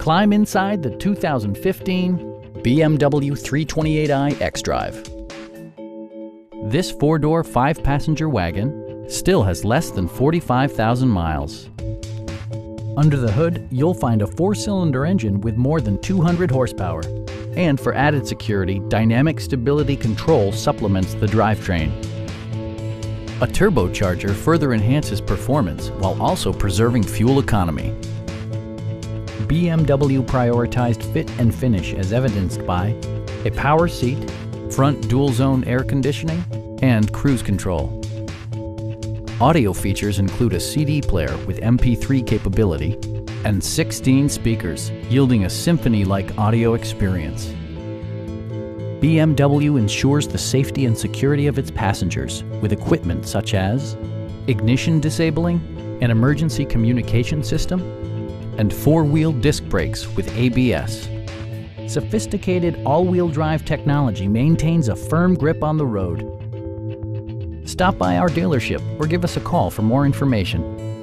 Climb inside the 2015 BMW 328i xDrive. This four-door, five-passenger wagon still has less than 45,000 miles. Under the hood, you'll find a four-cylinder engine with more than 200 horsepower. And for added security, dynamic stability control supplements the drivetrain. A turbocharger further enhances performance while also preserving fuel economy. BMW prioritized fit and finish as evidenced by a power seat, front dual-zone air conditioning, and cruise control. Audio features include a CD player with MP3 capability and 16 speakers, yielding a symphony-like audio experience. BMW ensures the safety and security of its passengers with equipment such as ignition disabling, an emergency communication system, and four-wheel disc brakes with ABS. Sophisticated all-wheel drive technology maintains a firm grip on the road. Stop by our dealership or give us a call for more information.